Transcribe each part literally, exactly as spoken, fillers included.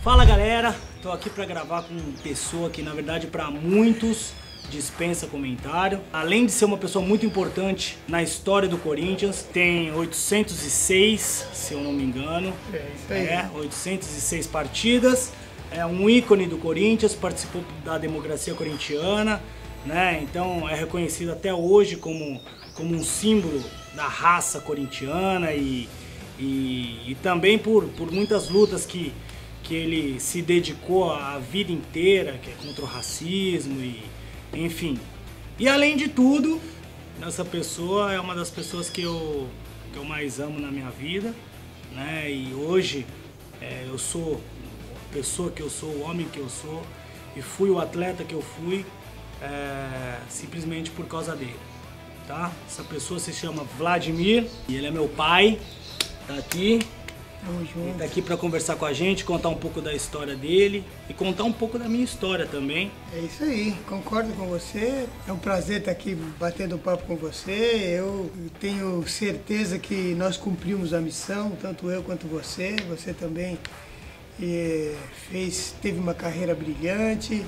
Fala galera, tô aqui para gravar com uma pessoa que na verdade para muitos dispensa comentário. Além de ser uma pessoa muito importante na história do Corinthians, tem oitocentos e seis, se eu não me engano, é, isso aí. é oitocentas e seis partidas, é um ícone do Corinthians, participou da democracia corintiana, né? Então é reconhecido até hoje como, como um símbolo da raça corintiana e, e, e também por, por muitas lutas que que ele se dedicou a vida inteira, que é contra o racismo e enfim. E além de tudo, essa pessoa é uma das pessoas que eu, que eu mais amo na minha vida, né? E hoje é, eu sou a pessoa que eu sou, o homem que eu sou e fui o atleta que eu fui é, simplesmente por causa dele, tá? Essa pessoa se chama Vladimir e ele é meu pai, tá aqui. Ele tá aqui para conversar com a gente, contar um pouco da história dele e contar um pouco da minha história também. É isso aí, concordo com você. É um prazer estar aqui batendo papo com você. Eu tenho certeza que nós cumprimos a missão, tanto eu quanto você. Você também e, fez, teve uma carreira brilhante.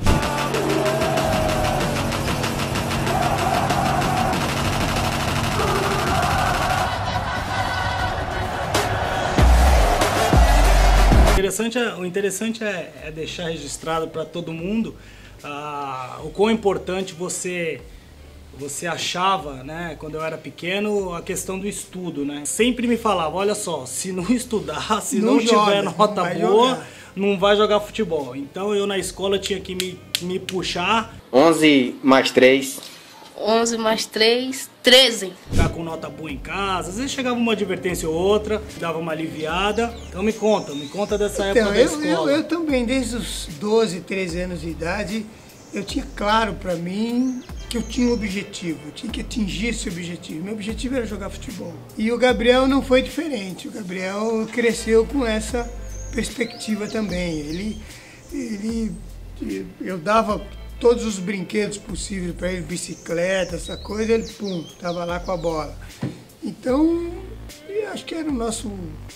Interessante é, o interessante é, é deixar registrado para todo mundo ah, o quão importante você, você achava, né, quando eu era pequeno, a questão do estudo, né? Sempre me falava, olha só, se não estudar, se não, não joga, tiver nota não boa, jogar. não vai jogar futebol. Então eu na escola tinha que me, me puxar. onze mais três. onze mais três, treze. Ficar com nota boa em casa, às vezes chegava uma advertência ou outra, dava uma aliviada. Então me conta, me conta dessa então, época da eu, escola. Eu, eu também, desde os doze, treze anos de idade, eu tinha claro para mim que eu tinha um objetivo, eu tinha que atingir esse objetivo. Meu objetivo era jogar futebol. E o Gabriel não foi diferente, o Gabriel cresceu com essa perspectiva também. Ele, ele eu dava todos os brinquedos possíveis para ele, bicicleta, essa coisa, ele, pum, tava lá com a bola. Então, eu acho que era o nosso,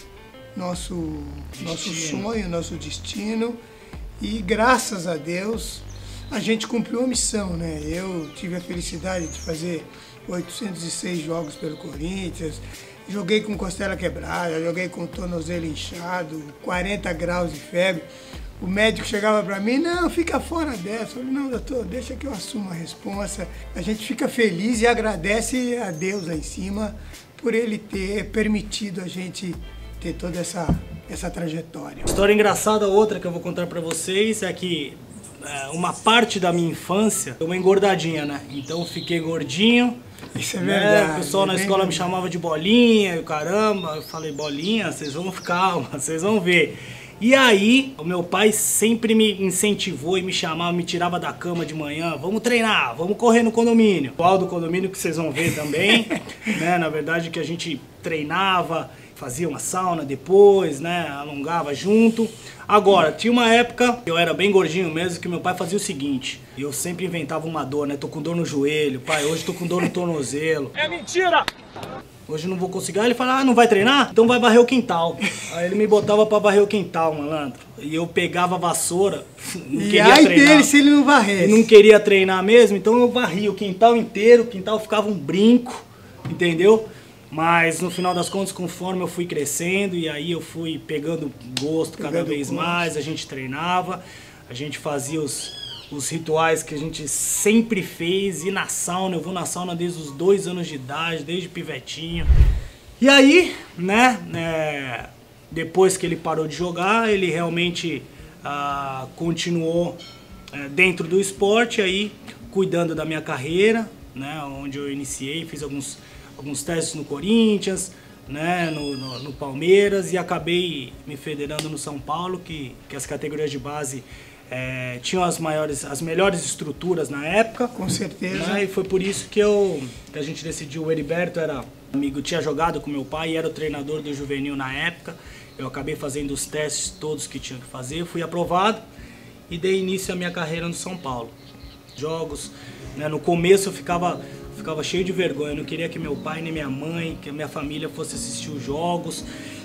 nosso, nosso sonho, nosso destino. E graças a Deus, a gente cumpriu a missão, né? Eu tive a felicidade de fazer oitocentos e seis jogos pelo Corinthians, joguei com costela quebrada, joguei com tornozelo inchado, quarenta graus de febre. O médico chegava para mim, não, fica fora dessa. Eu falei, não, doutor, deixa que eu assumo a responsa. A gente fica feliz e agradece a Deus lá em cima por ele ter permitido a gente ter toda essa, essa trajetória. História engraçada outra que eu vou contar para vocês é que é, uma parte da minha infância deu uma engordadinha, né? Então eu fiquei gordinho. Isso é né? verdade. O pessoal é na bem escola verdade. me chamava de bolinha, e caramba, eu falei, bolinha, vocês vão ficar, vocês vão ver. E aí, o meu pai sempre me incentivou e me chamava, me tirava da cama de manhã, vamos treinar, vamos correr no condomínio. Qual do condomínio que vocês vão ver também, né? Na verdade que a gente treinava, fazia uma sauna depois, né? Alongava junto. Agora, tinha uma época que eu era bem gordinho mesmo, que meu pai fazia o seguinte, eu sempre inventava uma dor, né? Tô com dor no joelho, pai, hoje tô com dor no tornozelo. É mentira! Hoje não vou conseguir. Aí ele fala, ah, não vai treinar? Então vai varrer o quintal. Aí ele me botava pra varrer o quintal, malandro. E eu pegava a vassoura, não e queria ai treinar. dele se ele não varresse. Ele não queria treinar mesmo, então eu varria o quintal inteiro, o quintal ficava um brinco, entendeu? Mas no final das contas, conforme eu fui crescendo, e aí eu fui pegando gosto cada Pegando vez gosto. mais, a gente treinava, a gente fazia os... os rituais que a gente sempre fez, ir na sauna, eu vou na sauna desde os dois anos de idade, desde pivetinho. E aí, né, é, depois que ele parou de jogar, ele realmente ah, continuou é, dentro do esporte, aí cuidando da minha carreira, né, onde eu iniciei, fiz alguns, alguns testes no Corinthians, né, no, no, no Palmeiras e acabei me federando no São Paulo, que, que as categorias de base É, tinham as maiores, as melhores estruturas na época. Com certeza. Né? E foi por isso que, eu, que a gente decidiu. O Heriberto era amigo, tinha jogado com meu pai e era o treinador do juvenil na época. Eu acabei fazendo os testes todos que tinha que fazer, fui aprovado e dei início à minha carreira no São Paulo. Jogos, né? No começo eu ficava, ficava cheio de vergonha, eu não queria que meu pai nem minha mãe, que a minha família fosse assistir os jogos.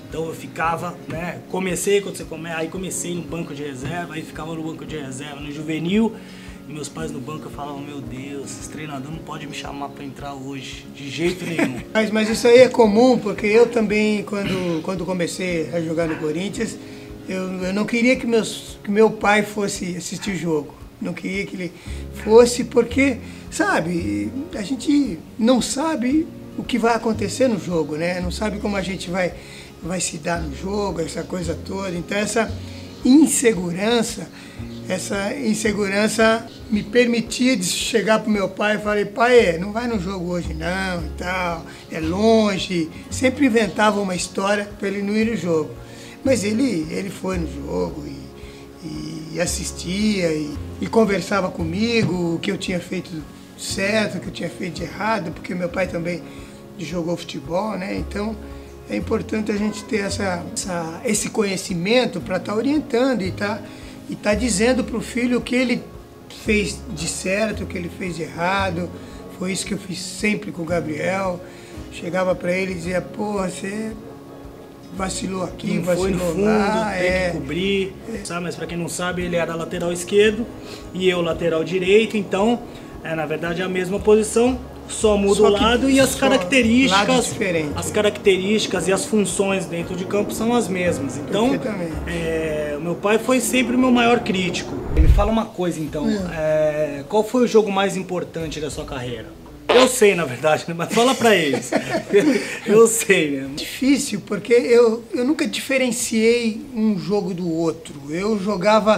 Então eu ficava, né, comecei, quando você come, aí comecei no banco de reserva, aí ficava no banco de reserva, no juvenil, e meus pais no banco falavam, meu Deus, esse treinador não pode me chamar para entrar hoje, de jeito nenhum. Mas, mas isso aí é comum, porque eu também, quando, quando comecei a jogar no Corinthians, eu, eu não queria que, meus, que meu pai fosse assistir o jogo. Não queria que ele fosse, porque, sabe, a gente não sabe o que vai acontecer no jogo, né? Não sabe como a gente vai, vai se dar no jogo, essa coisa toda. Então essa insegurança, essa insegurança me permitia de chegar pro meu pai e falar, pai, não vai no jogo hoje não e tal, é longe. Sempre inventava uma história para ele não ir no jogo. Mas ele, ele foi no jogo e, e assistia e, e conversava comigo o que eu tinha feito certo, o que eu tinha feito de errado, porque meu pai também jogou futebol, né? Então é importante a gente ter essa, essa, esse conhecimento para estar tá orientando e tá, e tá dizendo para o filho o que ele fez de certo, o que ele fez de errado. Foi isso que eu fiz sempre com o Gabriel. Chegava para ele e dizia, pô, você vacilou aqui, não vacilou foi no fundo, lá, tem é, que cobrir, é. sabe? Mas para quem não sabe, ele era lateral esquerdo e eu lateral direito, então é na verdade a mesma posição, só muda só o lado e as características, as características e as funções dentro de campo são as mesmas. Então, é, o meu pai foi sempre o meu maior crítico. Me fala uma coisa então, é, qual foi o jogo mais importante da sua carreira? Eu sei, na verdade, mas fala pra eles. Eu sei, né? Difícil, porque eu, eu nunca diferenciei um jogo do outro. Eu jogava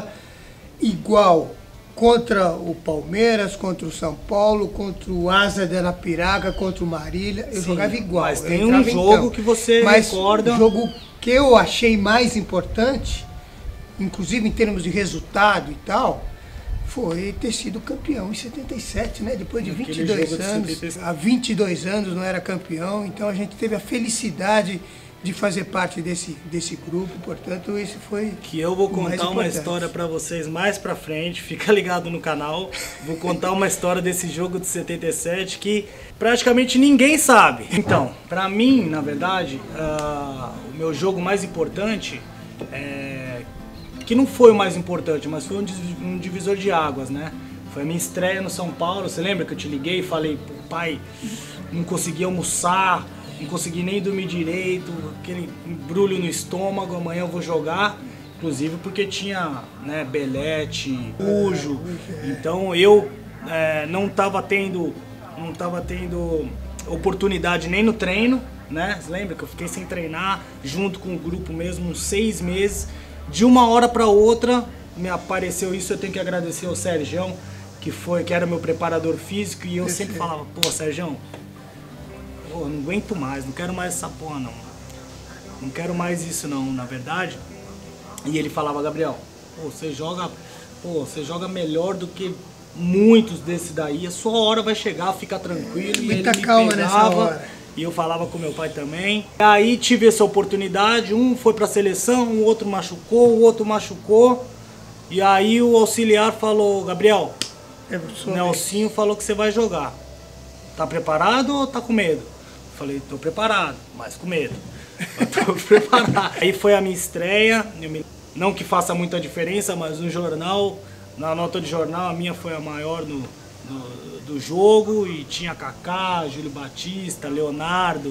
igual contra o Palmeiras, contra o São Paulo, contra o Asa de Arapiraca, contra o Marília. Eu Sim, jogava igual. Mas tem um jogo que você mas recorda... o jogo que eu achei mais importante, inclusive em termos de resultado e tal, foi ter sido campeão em setenta e sete, né? Depois de vinte e dois anos, há vinte e dois anos não era campeão, então a gente teve a felicidade de fazer parte desse, desse grupo, portanto esse foi que eu vou contar uma história para vocês mais para frente, fica ligado no canal, vou contar uma história desse jogo de setenta e sete que praticamente ninguém sabe. Então, para mim, na verdade, uh, o meu jogo mais importante é... que não foi o mais importante, mas foi um divisor de águas, né? Foi a minha estreia no São Paulo. Você lembra que eu te liguei e falei, pai, não consegui almoçar, não consegui nem dormir direito, aquele embrulho no estômago, amanhã eu vou jogar. Inclusive porque tinha, né, Belete, Cujo, então eu é, não estava tendo, não tava tendo oportunidade nem no treino, né? Você lembra que eu fiquei sem treinar, junto com o grupo mesmo, uns seis meses. De uma hora para outra me apareceu isso, eu tenho que agradecer ao Sergião, que foi, que era meu preparador físico, e eu sempre falava, pô, Sergião, pô, não aguento mais, não quero mais essa porra não. Não quero mais isso não, na verdade. E ele falava, Gabriel, pô, você joga, pô, você joga melhor do que muitos desse daí, a sua hora vai chegar, fica tranquilo. E ele me calma nessa hora. E eu falava com meu pai também. Aí tive essa oportunidade, um foi pra seleção, o outro machucou, o outro machucou. E aí o auxiliar falou, Gabriel, o Nelsinho falou que você vai jogar. Tá preparado ou tá com medo? Eu falei, tô preparado, mas com medo. Eu tô preparado. Aí foi a minha estreia, não que faça muita diferença, mas no jornal, na nota de jornal, a minha foi a maior no... no do jogo, e tinha Kaká, Júlio Batista, Leonardo,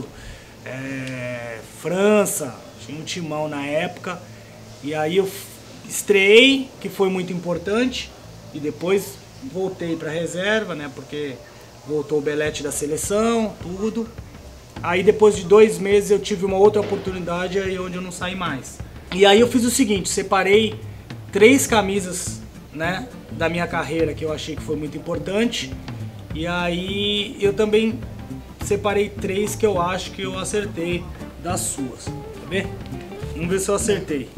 é, França, tinha um timão na época, e aí eu estreiei, que foi muito importante, e depois voltei para reserva, né, porque voltou o Belete da seleção, tudo. Aí depois de dois meses eu tive uma outra oportunidade, aí onde eu não saí mais. E aí eu fiz o seguinte, separei três camisas, né, da minha carreira que eu achei que foi muito importante. E aí eu também separei três que eu acho que eu acertei das suas. Quer ver? Vamos ver se eu acertei.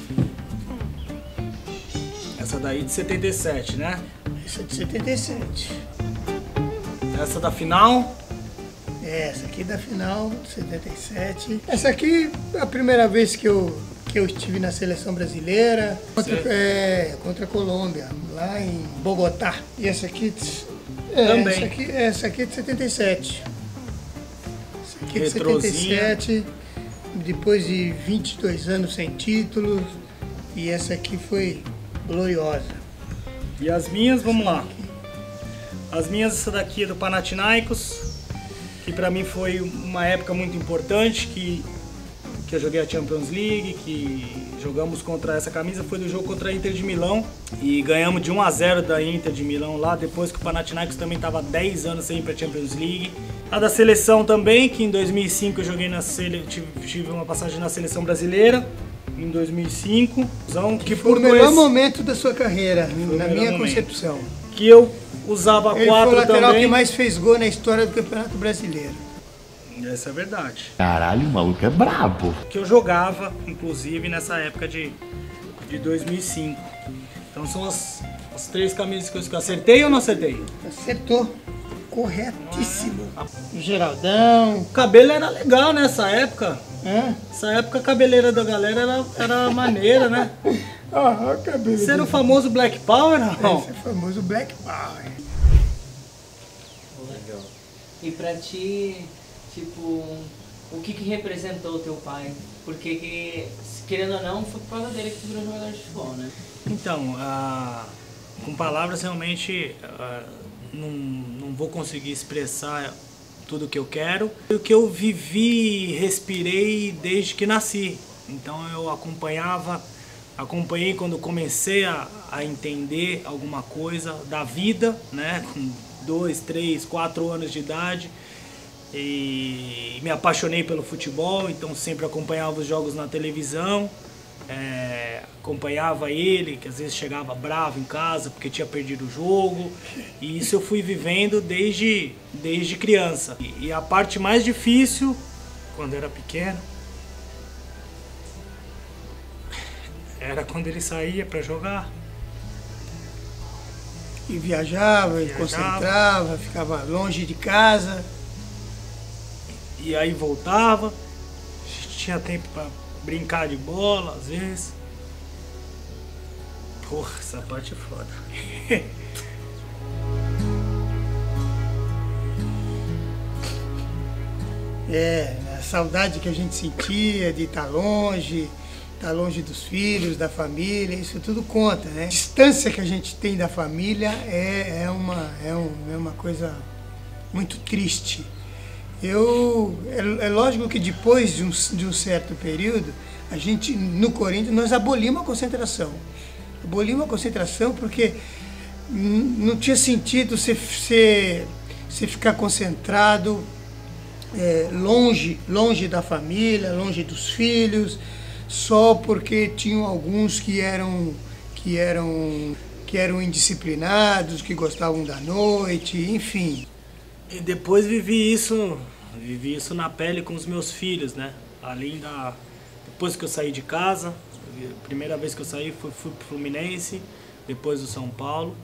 Essa daí de setenta e sete, né? Essa é de setenta e sete. Essa da final? É, essa aqui da final de setenta e sete. Essa aqui é a primeira vez que eu, que eu estive na seleção brasileira. Contra, é, contra a Colômbia, lá em Bogotá. E essa aqui... É, também. Essa aqui, essa aqui é de setenta e sete. Essa aqui é de setenta e sete. depois de vinte e dois anos sem títulos, e essa aqui foi gloriosa. E as minhas, vamos lá. As minhas, essa daqui é do Panathinaikos, que pra mim foi uma época muito importante, que, que eu joguei a Champions League, que jogamos contra essa camisa, foi do jogo contra a Inter de Milão, e ganhamos de um a zero da Inter de Milão lá, depois que o Panathinaikos também estava dez anos sem ir pra Champions League. A da seleção também, que em dois mil e cinco eu joguei na sele... tive uma passagem na seleção brasileira, em dois mil e cinco, que foi por o melhor dois... momento da sua carreira, na minha momento. concepção. Que eu usava Ele quatro foi o lateral também. que mais fez gol na história do Campeonato Brasileiro. Essa é verdade. Caralho, o maluco é brabo. Que eu jogava, inclusive, nessa época de, de dois mil e cinco. Então são as, as três camisas que eu acertei ou não acertei? Acertou. Corretíssimo. O Geraldão. O cabelo era legal nessa época. Hã? Essa época a cabeleira da galera era, era maneira, né? Ah, o cabelo. Você era o famoso Black Power, não? Esse é o famoso Black Power. Legal. E pra ti, tipo, o que que representou o teu pai? Porque, que, querendo ou não, foi por causa dele que tu virou jogador de futebol, né? Então, ah, com palavras realmente ah, não, não vou conseguir expressar tudo o que eu quero. O que eu vivi e respirei desde que nasci. Então eu acompanhava, acompanhei quando comecei a, a entender alguma coisa da vida, né? Com dois, três, quatro anos de idade. E me apaixonei pelo futebol, então sempre acompanhava os jogos na televisão. É, acompanhava ele, que às vezes chegava bravo em casa porque tinha perdido o jogo, e isso eu fui vivendo desde, desde criança. E, e a parte mais difícil, quando eu era pequeno, era quando ele saía para jogar. E viajava, e Viajava. concentrava, ficava longe de casa. E aí voltava, a gente tinha tempo para brincar de bola, às vezes. Porra, essa parte é foda. É, a saudade que a gente sentia de estar longe, estar longe dos filhos, da família, isso tudo conta, né? A distância que a gente tem da família é, é, uma, é, um, é uma coisa muito triste. Eu, é, é lógico que depois de um, de um certo período, a gente, no Corinthians, nós abolimos a concentração. Abolimos a concentração porque não tinha sentido você, você, você ficar concentrado é, longe, longe da família, longe dos filhos, só porque tinham alguns que eram, que eram, que eram indisciplinados, que gostavam da noite, enfim. E depois vivi isso, vivi isso na pele com os meus filhos, né? Além da... Depois que eu saí de casa, a primeira vez que eu saí fui, fui pro Fluminense, depois do São Paulo.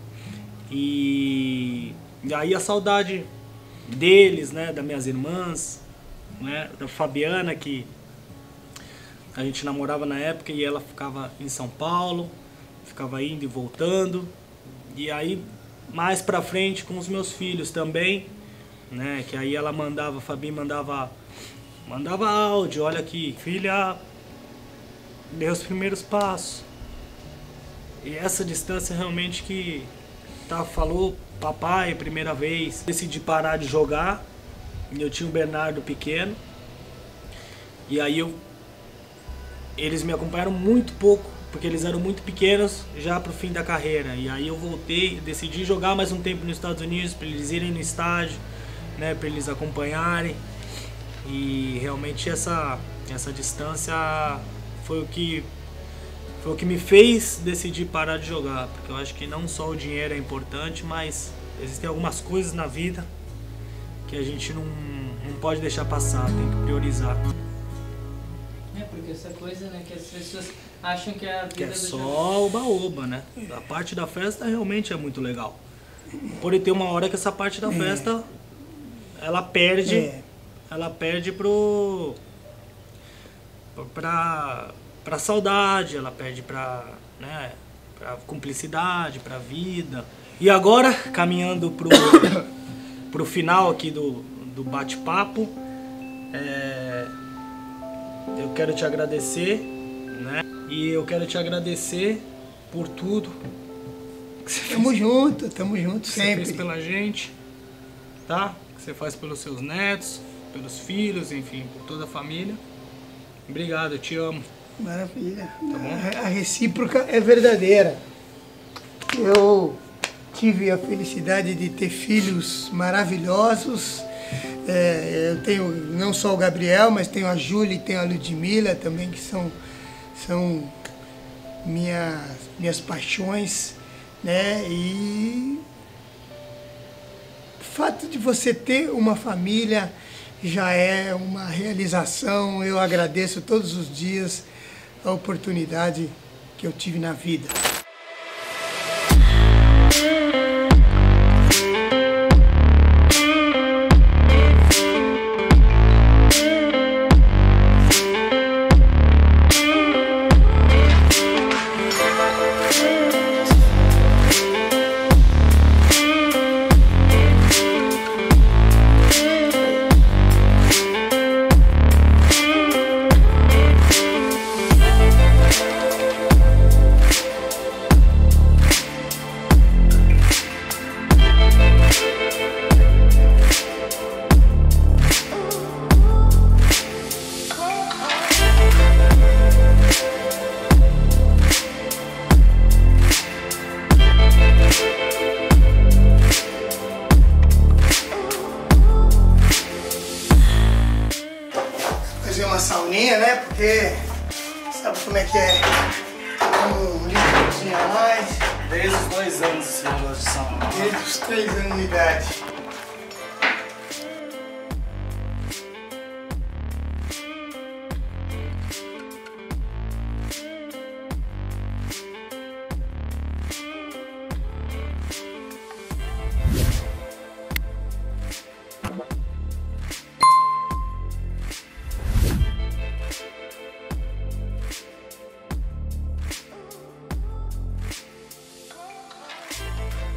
E, e aí a saudade deles, né? Das minhas irmãs, né? Da Fabiana, que a gente namorava na época e ela ficava em São Paulo, ficava indo e voltando. E aí mais pra frente com os meus filhos também, né, que aí ela mandava, a Fabi mandava, mandava áudio, olha aqui, filha, deu os primeiros passos. E essa distância realmente que tá, falou, papai, primeira vez, decidi parar de jogar, eu tinha o Bernardo pequeno, e aí eu, eles me acompanharam muito pouco, porque eles eram muito pequenos já pro fim da carreira, e aí eu voltei, decidi jogar mais um tempo nos Estados Unidos, para eles irem no estádio, né, para eles acompanharem, e realmente essa, essa distância foi o que foi o que me fez decidir parar de jogar, porque eu acho que não só o dinheiro é importante, mas existem algumas coisas na vida que a gente não, não pode deixar passar, tem que priorizar. É, porque essa coisa, né, que as pessoas acham que a vida Que é do só oba-oba, né? A parte da festa realmente é muito legal. Porém, tem uma hora que essa parte da festa ela perde, É. ela perde pro pra, pra saudade, ela perde pra, né, pra cumplicidade, pra vida. E agora, caminhando pro, pro final aqui do, do bate-papo, é, eu quero te agradecer, né? E eu quero te agradecer por tudo que você Tamo fez, junto, tamo junto que você sempre. fez pela gente, tá? Que você faz pelos seus netos, pelos filhos, enfim, por toda a família. Obrigado, eu te amo. Maravilha. Tá bom? A, a recíproca é verdadeira. Eu tive a felicidade de ter filhos maravilhosos. É, eu tenho não só o Gabriel, mas tenho a Júlia e tenho a Ludmila também, que são, são minhas, minhas paixões, né? E o fato de você ter uma família já é uma realização. Eu agradeço todos os dias a oportunidade que eu tive na vida. Fazer uma sauninha, né? Porque sabe como é que é? Um líquidozinho a mais. Desde os dois anos esse negócio de sauna. Desde os três anos de idade.